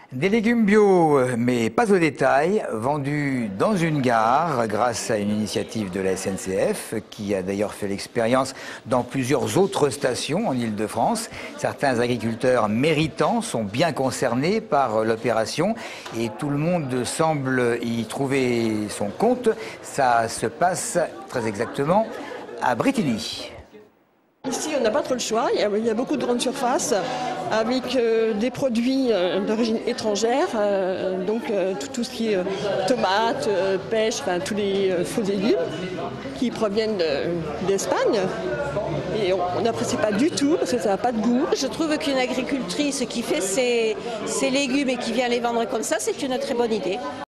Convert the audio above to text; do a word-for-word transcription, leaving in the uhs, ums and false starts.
Des légumes bio, mais pas au détail, vendus dans une gare grâce à une initiative de la S N C F qui a d'ailleurs fait l'expérience dans plusieurs autres stations en Île-de-France. Certains agriculteurs méritants sont bien concernés par l'opération et tout le monde semble y trouver son compte. Ça se passe très exactement à Brétigny. Ici, on n'a pas trop le choix. Il y a, il y a beaucoup de grandes surfaces avec euh, des produits euh, d'origine étrangère, euh, donc euh, tout, tout ce qui est euh, tomates, euh, pêche, enfin tous les euh, faux légumes qui proviennent d'Espagne. Et on n'apprécie pas du tout parce que ça n'a pas de goût. Je trouve qu'une agricultrice qui fait ses, ses légumes et qui vient les vendre comme ça, c'est une très bonne idée.